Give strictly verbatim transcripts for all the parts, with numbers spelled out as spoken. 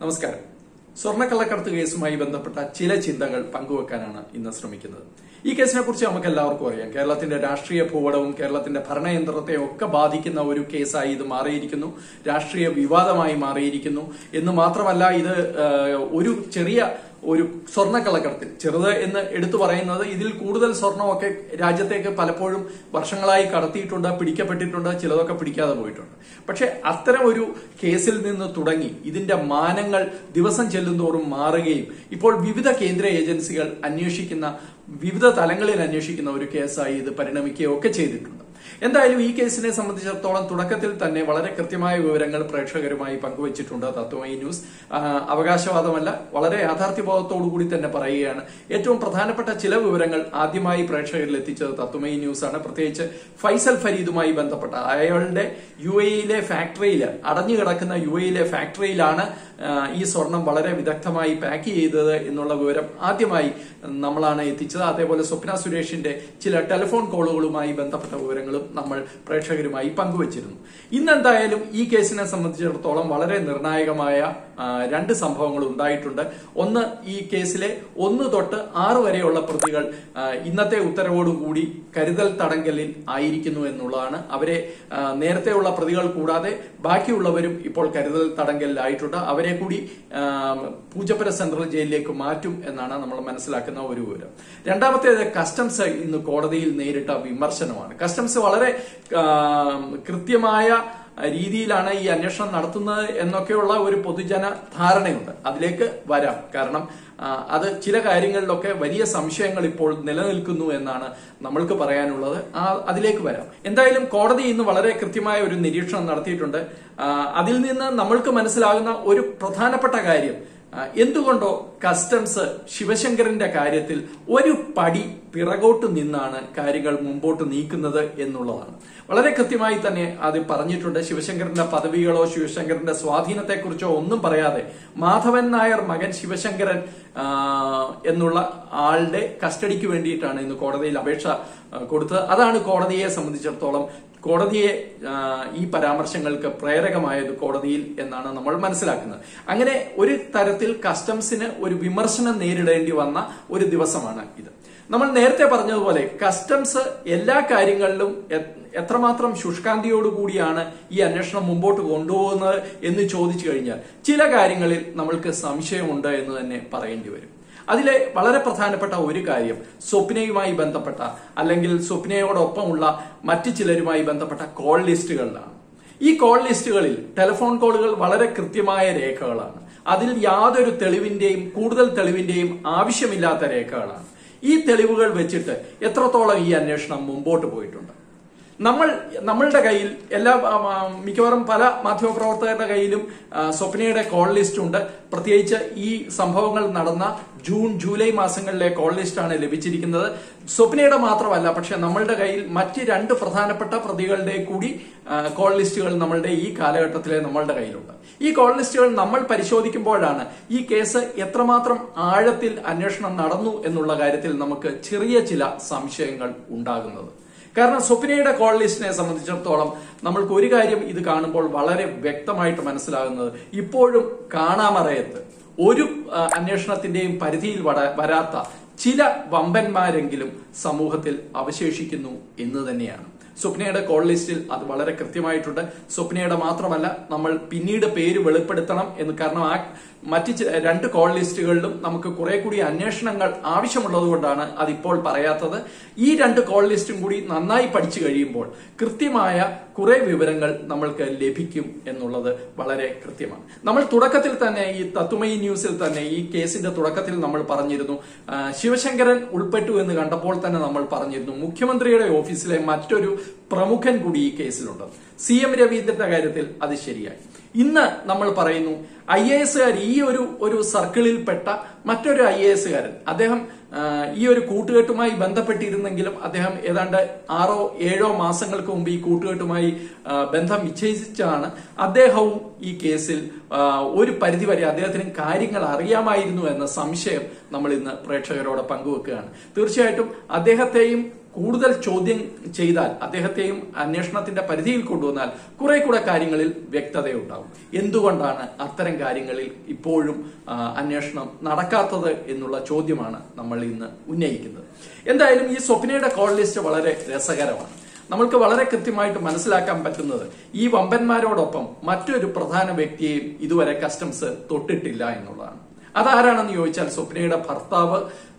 നമസ്കാരം. സ്വർണ്ണക്കള്ളക്കടത്ത് കേസുമായി ബന്ധപ്പെട്ട ചില ചിന്തകൾ പങ്കുവെക്കാനാണ് ഇന്ന് ശ്രമിക്കുന്നത്. ഈ കേസിനെ കുറിച്ച് നമുക്ക് എല്ലാവർക്കും അറിയാം. കേരളത്തിന്റെ രാഷ്ട്രീയ ഭൂപടവും കേരളത്തിന്റെ ഭരണയന്ത്രത്തെ ഒക്കെ ബാധിക്കുന്ന ഒരു കേസായി ഇത് മാറിയിരിക്കുന്നു. രാഷ്ട്രീയ വിവാദമായി മാറിയിരിക്കുന്നു എന്ന് മാത്രമല്ല, ഇത് ഒരു ചെറിയ ഒരു സ്വർണ്ണക്കള്ളക്കടത്തിൽ, ചെറുത് എന്ന് എടുത്തു പറയുന്നത്, ഇതിൽ കൂടുതൽ സ്വർണമൊക്കെ രാജ്യത്തേക്ക് പലപ്പോഴും വർഷങ്ങളായി കടത്തിയിട്ടുണ്ട്, പിടിക്കപ്പെട്ടിട്ടുണ്ട്, ചിലതൊക്കെ പിടിക്കാതെ പോയിട്ടുണ്ട്. പക്ഷെ അത്തരം ഒരു കേസിൽ നിന്ന് തുടങ്ങി ഇതിന്റെ മാനങ്ങൾ ദിവസം ചെല്ലുന്തോറും മാറുകയും ഇപ്പോൾ വിവിധ കേന്ദ്ര ഏജൻസികൾ അന്വേഷിക്കുന്ന, വിവിധ തലങ്ങളിൽ അന്വേഷിക്കുന്ന ഒരു കേസായി ഇത് പരിണമിക്കുകയൊക്കെ ചെയ്തിട്ടുണ്ട്. എന്തായാലും ഈ കേസിനെ സംബന്ധിച്ചിടത്തോളം തുടക്കത്തിൽ തന്നെ വളരെ കൃത്യമായ വിവരങ്ങൾ പ്രേക്ഷകരുമായി പങ്കുവച്ചിട്ടുണ്ട് തത്വമയി ന്യൂസ്. അവകാശവാദമല്ല, വളരെ യാഥാർത്ഥ്യബോധത്തോടു കൂടി തന്നെ പറയുകയാണ്. ഏറ്റവും പ്രധാനപ്പെട്ട ചില വിവരങ്ങൾ ആദ്യമായി പ്രേക്ഷകരിൽ എത്തിച്ചത് തത്വമയി ന്യൂസ് ആണ്. പ്രത്യേകിച്ച് ഫൈസൽ ഫരീദുമായി ബന്ധപ്പെട്ട അയാളുടെ യു എയിലെ ഫാക്ടറിയിൽ, അടഞ്ഞുകിടക്കുന്ന യു എയിലെ ഫാക്ടറിയിലാണ് ഈ സ്വർണം വളരെ വിദഗ്ധമായി പാക്ക് ചെയ്തത് എന്നുള്ള വിവരം ആദ്യമായി നമ്മളാണ് എത്തിച്ചത്. അതേപോലെ സ്വപ്ന സുരേഷിന്റെ ചില ടെലിഫോൺ കോളുകളുമായി ബന്ധപ്പെട്ട വിവരങ്ങളും നമ്മൾ പ്രേക്ഷകരുമായി പങ്കുവച്ചിരുന്നു. ഇന്നെന്തായാലും ഈ കേസിനെ സംബന്ധിച്ചിടത്തോളം വളരെ നിർണായകമായ രണ്ട് സംഭവങ്ങൾ ഉണ്ടായിട്ടുണ്ട്. ഒന്ന്, ഈ കേസിലെ ഒന്ന് തൊട്ട് ആറ് വരെയുള്ള പ്രതികൾ ഇന്നത്തെ ഉത്തരവോടുകൂടി കരുതൽ തടങ്കലിൽ ആയിരിക്കുന്നു എന്നുള്ളതാണ്. അവരെ നേരത്തെയുള്ള പ്രതികൾ കൂടാതെ ബാക്കിയുള്ളവരും ഇപ്പോൾ കരുതൽ തടങ്കലിലായിട്ടുണ്ട്. അവരെ കൂടി പൂജപ്പുര സെൻട്രൽ ജയിലിലേക്ക് മാറ്റും എന്നാണ് നമ്മൾ മനസ്സിലാക്കുന്ന ഒരു വിവരം. രണ്ടാമത്തേത്, കസ്റ്റംസ് ഇന്ന് കോടതിയിൽ നേരിട്ട വിമർശനമാണ്. കസ്റ്റംസ് വളരെ കൃത്യമായ രീതിയിലാണ് ഈ അന്വേഷണം നടത്തുന്നത് എന്നൊക്കെയുള്ള ഒരു പൊതുജന ധാരണയുണ്ട്. അതിലേക്ക് വരാം. കാരണം അത് ചില കാര്യങ്ങളിലൊക്കെ വലിയ സംശയങ്ങൾ ഇപ്പോൾ നിലനിൽക്കുന്നു എന്നാണ് നമ്മൾക്ക് പറയാനുള്ളത്. അതിലേക്ക് വരാം. എന്തായാലും കോടതി ഇന്ന് വളരെ കൃത്യമായ ഒരു നിരീക്ഷണം നടത്തിയിട്ടുണ്ട്. അതിൽ നിന്ന് നമ്മൾക്ക് മനസ്സിലാകുന്ന ഒരു പ്രധാനപ്പെട്ട കാര്യം, എന്തുകൊണ്ടോ കസ്റ്റംസ് ശിവശങ്കറിന്റെ കാര്യത്തിൽ ഒരു പടി പിറകോട്ട് നിന്നാണ് കാര്യങ്ങൾ മുമ്പോട്ട് നീക്കുന്നത് എന്നുള്ളതാണ്. വളരെ കൃത്യമായി തന്നെ അത് പറഞ്ഞിട്ടുണ്ട്. ശിവശങ്കറിന്റെ പദവികളോ ശിവശങ്കറിന്റെ സ്വാധീനത്തെക്കുറിച്ചോ ഒന്നും പറയാതെ മാധവൻ നായർ മകൻ ശിവശങ്കരൻ എന്നുള്ള ആളുടെ കസ്റ്റഡിക്ക് വേണ്ടിയിട്ടാണ് ഇന്ന് കോടതിയിൽ അപേക്ഷ കൊടുത്തത്. അതാണ് കോടതിയെ സംബന്ധിച്ചിടത്തോളം, കോടതിയെ ഈ പരാമർശങ്ങൾക്ക് പ്രേരകമായത് കോടതിയിൽ എന്നാണ് നമ്മൾ മനസ്സിലാക്കുന്നത്. അങ്ങനെ ഒരു തരത്തിൽ കസ്റ്റംസിന് ഒരു വിമർശനം നേരിടേണ്ടി വന്ന ഒരു ദിവസമാണ് ഇത്. നമ്മൾ നേരത്തെ പറഞ്ഞതുപോലെ കസ്റ്റംസ് എല്ലാ കാര്യങ്ങളിലും എത്രമാത്രം ശുഷ്കാന്തിയോടുകൂടിയാണ് ഈ അന്വേഷണം മുമ്പോട്ട് കൊണ്ടുപോകുന്നത് എന്ന് ചോദിച്ചു കഴിഞ്ഞാൽ ചില കാര്യങ്ങളിൽ നമ്മൾക്ക് സംശയമുണ്ട് എന്ന് തന്നെ പറയേണ്ടി വരും. അതിലെ വളരെ പ്രധാനപ്പെട്ട ഒരു കാര്യം സ്വപ്നയുമായി ബന്ധപ്പെട്ട, അല്ലെങ്കിൽ സ്വപ്നയോടൊപ്പമുള്ള മറ്റു ചിലരുമായി ബന്ധപ്പെട്ട കോൾ ലിസ്റ്റുകളിലാണ്. ഈ കോൾ ലിസ്റ്റുകളിൽ ടെലിഫോൺ കോളുകൾ വളരെ കൃത്യമായ രേഖകളാണ്. അതിൽ യാതൊരു തെളിവിന്റെയും കൂടുതൽ തെളിവിന്റെയും ആവശ്യമില്ലാത്ത രേഖകളാണ്. ഈ തെളിവുകൾ വെച്ചിട്ട് എത്രത്തോളം ഈ അന്വേഷണം മുമ്പോട്ട് പോയിട്ടുണ്ട്? നമ്മൾ നമ്മളുടെ കയ്യിൽ എല്ലാ മിക്കവാറും പല മാധ്യമപ്രവർത്തകരുടെ കയ്യിലും സ്വപ്നയുടെ കോൾ ലിസ്റ്റ് ഉണ്ട്. പ്രത്യേകിച്ച് ഈ സംഭവങ്ങൾ നടന്ന ജൂൺ ജൂലൈ മാസങ്ങളിലെ കോൾ ലിസ്റ്റാണ് ലഭിച്ചിരിക്കുന്നത്. സ്വപ്നയുടെ മാത്രമല്ല, പക്ഷെ നമ്മളുടെ കയ്യിൽ മറ്റ് രണ്ട് പ്രധാനപ്പെട്ട പ്രതികളുടെ കൂടി കോൾ ലിസ്റ്റുകൾ നമ്മളുടെ ഈ കാലഘട്ടത്തിലെ നമ്മളുടെ കയ്യിലുണ്ട്. ഈ കോൾ ലിസ്റ്റുകൾ നമ്മൾ പരിശോധിക്കുമ്പോഴാണ് ഈ കേസ് എത്രമാത്രം ആഴത്തിൽ അന്വേഷണം നടന്നു എന്നുള്ള കാര്യത്തിൽ നമുക്ക് ചെറിയ ചില സംശയങ്ങൾ ഉണ്ടാകുന്നത്. കാരണം സ്വപ്നയുടെ കോൾ ലിസ്റ്റിനെ സംബന്ധിച്ചിടത്തോളം നമ്മൾക്ക് ഒരു കാര്യം ഇത് കാണുമ്പോൾ വളരെ വ്യക്തമായിട്ട് മനസ്സിലാകുന്നത്, ഇപ്പോഴും കാണാമറയത്ത് ഒരു അന്വേഷണത്തിന്റെയും പരിധിയിൽ വരാത്ത ചില വമ്പന്മാരെങ്കിലും സമൂഹത്തിൽ അവശേഷിക്കുന്നു എന്ന് തന്നെയാണ്. സ്വപ്നയുടെ കോൾ ലിസ്റ്റിൽ അത് വളരെ കൃത്യമായിട്ടുണ്ട്. സ്വപ്നയുടെ മാത്രമല്ല, നമ്മൾ പിന്നീട് പേര് വെളിപ്പെടുത്തണം എന്ന്, കാരണം ആ മറ്റ് രണ്ട് കോൾ ലിസ്റ്റുകളിലും നമുക്ക് കുറെ കൂടി അന്വേഷണങ്ങൾ ആവശ്യമുള്ളത് കൊണ്ടാണ് അതിപ്പോൾ പറയാത്തത്. ഈ രണ്ട് കോൾ ലിസ്റ്റും കൂടി നന്നായി പഠിച്ചു കഴിയുമ്പോൾ കൃത്യമായ കുറെ വിവരങ്ങൾ നമ്മൾക്ക് ലഭിക്കും എന്നുള്ളത് വളരെ കൃത്യമാണ്. നമ്മൾ തുടക്കത്തിൽ തന്നെ ഈ തത്വമയി ന്യൂസിൽ തന്നെ ഈ കേസിന്റെ തുടക്കത്തിൽ നമ്മൾ പറഞ്ഞിരുന്നു, ശിവശങ്കരൻ ഉൾപ്പെട്ടു എന്ന് കണ്ടപ്പോൾ തന്നെ നമ്മൾ പറഞ്ഞിരുന്നു, മുഖ്യമന്ത്രിയുടെ ഓഫീസിലെ മറ്റൊരു പ്രമുഖൻ കൂടി ഈ കേസിലുണ്ട്. സി എം രവീന്ദ്രന്റെ കാര്യത്തിൽ അത് ശരിയായി. ഇന്ന് നമ്മൾ പറയുന്നു, ഐ എ എസുകാർ, ഈ ഒരു ഒരു സർക്കിളിൽപ്പെട്ട മറ്റൊരു ഐ എ എസുകാരൻ, അദ്ദേഹം ഈ ഒരു കൂട്ടുകെട്ടുമായി ബന്ധപ്പെട്ടിരുന്നെങ്കിലും അദ്ദേഹം ഏതാണ്ട് ആറോ ഏഴോ മാസങ്ങൾക്ക് മുമ്പ് ഈ കൂട്ടുകെട്ടുമായി ബന്ധം വിച്ഛേദിച്ചാണ്. അദ്ദേഹവും ഈ കേസിൽ ഒരു പരിധിവരെ അദ്ദേഹത്തിന് കാര്യങ്ങൾ അറിയാമായിരുന്നു എന്ന സംശയം നമ്മൾ ഇന്ന് പ്രേക്ഷകരോട് പങ്കുവെക്കുകയാണ്. തീർച്ചയായിട്ടും അദ്ദേഹത്തെയും കൂടുതൽ ചോദ്യം ചെയ്താൽ, അദ്ദേഹത്തെയും അന്വേഷണത്തിന്റെ പരിധിയിൽ കൊണ്ടുവന്നാൽ കുറെ കൂടെ കാര്യങ്ങളിൽ വ്യക്തതയുണ്ടാവും. എന്തുകൊണ്ടാണ് അത്തരം കാര്യങ്ങളിൽ ഇപ്പോഴും അന്വേഷണം നടക്കാത്തത് എന്നുള്ള ചോദ്യമാണ് നമ്മൾ ഇന്ന് ഉന്നയിക്കുന്നത്. എന്തായാലും ഈ സ്വപ്നയുടെ കോൾ ലിസ്റ്റ് വളരെ രസകരമാണ്. നമ്മൾക്ക് വളരെ കൃത്യമായിട്ട് മനസ്സിലാക്കാൻ പറ്റുന്നത് ഈ വമ്പന്മാരോടൊപ്പം മറ്റൊരു പ്രധാന വ്യക്തിയെയും ഇതുവരെ കസ്റ്റംസ് തൊട്ടിട്ടില്ല എന്നുള്ളതാണ്. അതാരാണെന്ന് ചോദിച്ചാൽ സ്വപ്നയുടെ ഭർത്താവ്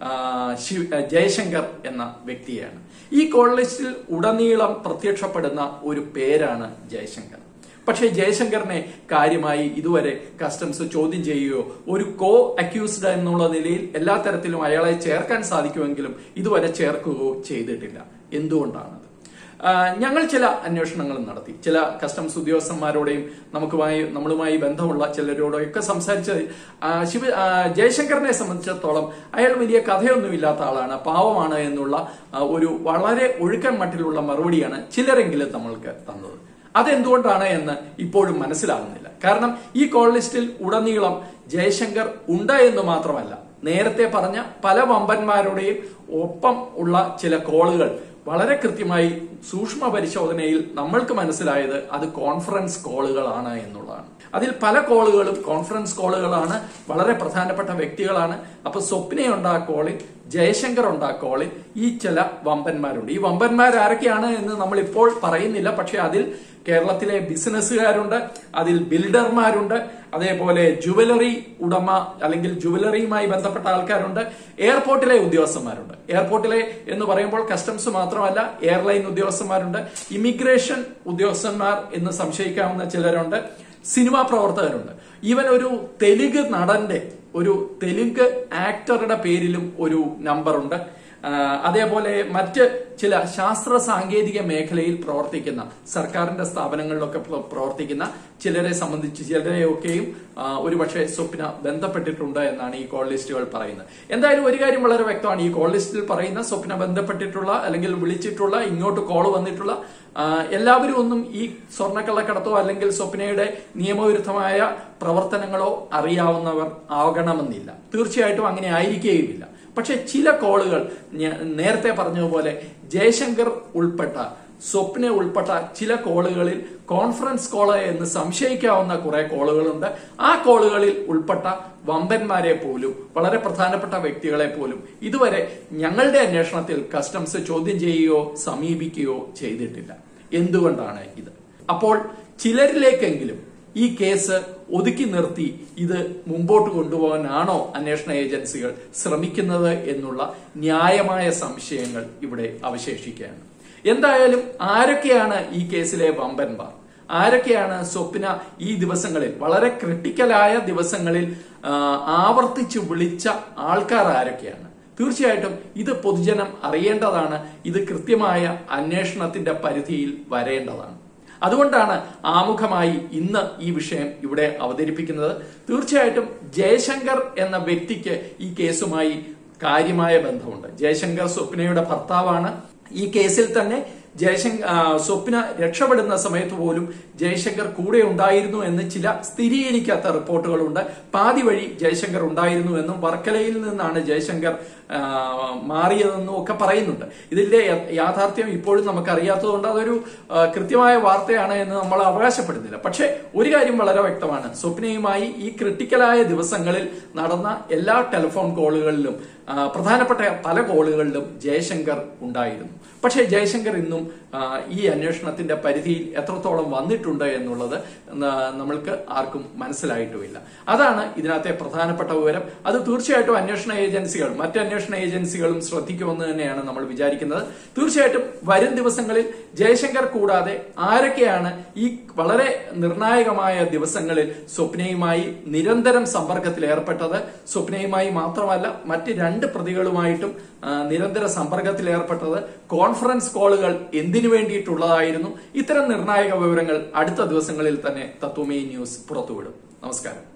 ജയശങ്കർ എന്ന വ്യക്തിയാണ്. ഈ കോൾ ലിസ്റ്റിൽ ഉടനീളം പ്രത്യക്ഷപ്പെടുന്ന ഒരു പേരാണ് ജയശങ്കർ. പക്ഷേ ജയശങ്കറിനെ കാര്യമായി ഇതുവരെ കസ്റ്റംസ് ചോദ്യം ചെയ്യുകയോ ഒരു കോ അക്യൂസ്ഡ് എന്നുള്ള നിലയിൽ എല്ലാ തരത്തിലും അയാളെ ചേർക്കാൻ സാധിക്കുമെങ്കിലും ഇതുവരെ ചേർക്കുകയോ ചെയ്തിട്ടില്ല. എന്തുകൊണ്ടാണത്? ഞങ്ങൾ ചില അന്വേഷണങ്ങൾ നടത്തി. ചില കസ്റ്റംസ് ഉദ്യോഗസ്ഥന്മാരോടെയും നമുക്കുമായി നമ്മളുമായി ബന്ധമുള്ള ചിലരോടൊക്കെ സംസാരിച്ചത് ശിവ ജയശങ്കറിനെ സംബന്ധിച്ചിടത്തോളം അയാൾ വലിയ കഥയൊന്നുമില്ലാത്ത ആളാണ്, പാവമാണ് എന്നുള്ള ഒരു വളരെ ഒഴുക്കൻ മട്ടിലുള്ള മറുപടിയാണ് ചിലരെങ്കിലും നമ്മൾക്ക് തന്നത്. അതെന്തുകൊണ്ടാണ് എന്ന് ഇപ്പോഴും മനസ്സിലാകുന്നില്ല. കാരണം ഈ കോൾ ലിസ്റ്റിൽ ഉടനീളം ജയശങ്കർ ഉണ്ട് എന്ന് മാത്രമല്ല, നേരത്തെ പറഞ്ഞ പല വമ്പന്മാരുടെയും ഒപ്പം ഉള്ള ചില കോളുകൾ വളരെ കൃത്യമായി സൂക്ഷ്മ പരിശോധനയിൽ നമ്മൾക്ക് മനസ്സിലായത് അത് കോൺഫറൻസ് കോളുകളാണ് എന്നുള്ളതാണ്. അതിൽ പല കോളുകളും കോൺഫറൻസ് കോളുകളാണ്, വളരെ പ്രധാനപ്പെട്ട വ്യക്തികളാണ്. അപ്പൊ സ്വപ്നയുണ്ട് ആ കോളിൽ, ജയശങ്കർ ഉണ്ട് ആ കോളിൽ, ഈ ചില വമ്പന്മാരുണ്ട്. ഈ വമ്പന്മാർ ആരൊക്കെയാണ് എന്ന് നമ്മൾ ഇപ്പോൾ പറയുന്നില്ല. പക്ഷെ അതിൽ കേരളത്തിലെ ബിസിനസ്സുകാരുണ്ട്, അതിൽ ബിൽഡർമാരുണ്ട്, അതേപോലെ ജുവലറി ഉടമ അല്ലെങ്കിൽ ജുവലറിയുമായി ബന്ധപ്പെട്ട ആൾക്കാരുണ്ട്, എയർപോർട്ടിലെ ഉദ്യോഗസ്ഥന്മാരുണ്ട്. എയർപോർട്ടിലെ എന്ന് പറയുമ്പോൾ കസ്റ്റംസ് മാത്രമല്ല, എയർലൈൻ ഉദ്യോഗസ്ഥന്മാരുണ്ട്, ഇമിഗ്രേഷൻ ഉദ്യോഗസ്ഥന്മാർ എന്ന് സംശയിക്കാവുന്ന ചിലരുണ്ട്, സിനിമാ പ്രവർത്തകരുണ്ട്. ഈവൻ ഒരു തെലുങ്ക് നടന്റെ, ഒരു തെലുങ്ക് ആക്ടറുടെ പേരിലും ഒരു നമ്പറുണ്ട്. അതേപോലെ മറ്റ് ചില ശാസ്ത്ര സാങ്കേതിക മേഖലയിൽ പ്രവർത്തിക്കുന്ന സർക്കാരിന്റെ സ്ഥാപനങ്ങളിലൊക്കെ പ്രവർത്തിക്കുന്ന ചിലരെ സംബന്ധിച്ച് ചിലരെയൊക്കെയും ഒരുപക്ഷെ സ്വപ്ന ബന്ധപ്പെട്ടിട്ടുണ്ട് എന്നാണ് ഈ കോൾ ലിസ്റ്റുകൾ പറയുന്നത്. എന്തായാലും ഒരു കാര്യം വളരെ വ്യക്തമാണ്. ഈ കോൾ ലിസ്റ്റിൽ പറയുന്ന സ്വപ്ന ബന്ധപ്പെട്ടിട്ടുള്ള അല്ലെങ്കിൽ വിളിച്ചിട്ടുള്ള, ഇങ്ങോട്ട് കോൾ വന്നിട്ടുള്ള എല്ലാവരും ഒന്നും ഈ സ്വർണ്ണക്കള്ളക്കടത്തോ അല്ലെങ്കിൽ സ്വപ്നയുടെ നിയമവിരുദ്ധമായ പ്രവർത്തനങ്ങളോ അറിയാവുന്നവർ ആകണമെന്നില്ല. തീർച്ചയായിട്ടും അങ്ങനെ ആയിരിക്കുകയുമില്ല. പക്ഷെ ചില കോളുകൾ നേരത്തെ പറഞ്ഞതുപോലെ ജയശങ്കർ ഉൾപ്പെട്ട, സ്വപ്ന ഉൾപ്പെട്ട ചില കോളുകളിൽ കോൺഫറൻസ് കോള് എന്ന് സംശയിക്കാവുന്ന കുറെ കോളുകളുണ്ട്. ആ കോളുകളിൽ ഉൾപ്പെട്ട വമ്പന്മാരെ പോലും, വളരെ പ്രധാനപ്പെട്ട വ്യക്തികളെ പോലും ഇതുവരെ ഞങ്ങളുടെ അന്വേഷണത്തിൽ കസ്റ്റംസ് ചോദ്യം ചെയ്യുകയോ സമീപിക്കുകയോ ചെയ്തിട്ടില്ല. എന്തുകൊണ്ടാണ് ഇത്? അപ്പോൾ ചിലരിലേക്കെങ്കിലും ഈ കേസ് ഒതുക്കി നിർത്തി ഇത് മുമ്പോട്ട് കൊണ്ടുപോകാനാണോ അന്വേഷണ ഏജൻസികൾ ശ്രമിക്കുന്നത് എന്നുള്ള ന്യായമായ സംശയങ്ങൾ ഇവിടെ അവശേഷിക്കുകയാണ്. എന്തായാലും ആരൊക്കെയാണ് ഈ കേസിലെ വമ്പന്മാർ? ആരൊക്കെയാണ് സ്വപ്ന ഈ ദിവസങ്ങളിൽ, വളരെ ക്രിട്ടിക്കലായ ദിവസങ്ങളിൽ ആവർത്തിച്ചു വിളിച്ച ആൾക്കാർ ആരൊക്കെയാണ്? തീർച്ചയായിട്ടും ഇത് പൊതുജനം അറിയേണ്ടതാണ്. ഇത് കൃത്യമായ അന്വേഷണത്തിന്റെ പരിധിയിൽ വരേണ്ടതാണ്. അതുകൊണ്ടാണ് ആമുഖമായി ഇന്ന് ഈ വിഷയം ഇവിടെ അവതരിപ്പിക്കുന്നത്. തീർച്ചയായിട്ടും ജയശങ്കർ എന്ന വ്യക്തിക്ക് ഈ കേസുമായി കാര്യമായ ബന്ധമുണ്ട്. ജയശങ്കർ സ്വപ്നയുടെ ഭർത്താവാണ്. ഈ കേസിൽ തന്നെ ജയശങ്കർ സ്വപ്ന രക്ഷപ്പെടുന്ന സമയത്ത് പോലും ജയശങ്കർ കൂടെ ഉണ്ടായിരുന്നു എന്ന് ചില സ്ഥിരീകരിക്കാത്ത റിപ്പോർട്ടുകളുണ്ട്. പാതി വഴി ജയശങ്കർ ഉണ്ടായിരുന്നു എന്നും വർക്കലയിൽ നിന്നാണ് ജയശങ്കർ മാറിയതെന്നും ഒക്കെ പറയുന്നുണ്ട്. ഇതിന്റെ യാഥാർത്ഥ്യം ഇപ്പോഴും നമുക്ക് അറിയാത്തതുകൊണ്ട് അതൊരു കൃത്യമായ വാർത്തയാണ് എന്ന് നമ്മൾ അവകാശപ്പെടുന്നില്ല. പക്ഷെ ഒരു കാര്യം വളരെ വ്യക്തമാണ്. സ്വപ്നയുമായി ഈ ക്രിട്ടിക്കലായ ദിവസങ്ങളിൽ നടന്ന എല്ലാ ടെലിഫോൺ കോളുകളിലും, പ്രധാനപ്പെട്ട പല കോളുകളിലും ജയശങ്കർ ഉണ്ടായിരുന്നു. പക്ഷെ ജയശങ്കർ ഇന്നും ഈ അന്വേഷണത്തിന്റെ പരിധിയിൽ എത്രത്തോളം വന്നിട്ടുണ്ട് എന്നുള്ളത് നമ്മൾക്ക് ആർക്കും മനസ്സിലായിട്ടുമില്ല. അതാണ് ഇതിനകത്തെ പ്രധാനപ്പെട്ട വിവരം. അത് തീർച്ചയായിട്ടും അന്വേഷണ ഏജൻസികൾ, മറ്റ് അന്വേഷണ ഏജൻസികളും ശ്രദ്ധിക്കുമെന്ന് തന്നെയാണ് നമ്മൾ വിചാരിക്കുന്നത്. തീർച്ചയായിട്ടും വരും ദിവസങ്ങളിൽ ജയശങ്കർ കൂടാതെ ആരൊക്കെയാണ് ഈ വളരെ നിർണായകമായ ദിവസങ്ങളിൽ സ്വപ്നയുമായി നിരന്തരം സമ്പർക്കത്തിൽ ഏർപ്പെട്ടത്, സ്വപ്നയുമായി മാത്രമല്ല മറ്റ് രണ്ട് പ്രതികളുമായിട്ടും നിരന്തര സമ്പർക്കത്തിൽ ഏർപ്പെട്ടത്, കോൺഫറൻസ് കോളുകൾ എന്തിനു വേണ്ടിയിട്ടുള്ളതായിരുന്നു, ഇത്തരം നിർണായക വിവരങ്ങൾ അടുത്ത ദിവസങ്ങളിൽ തന്നെ തത്വമയി ന്യൂസ് പുറത്തുവിടും. നമസ്കാരം.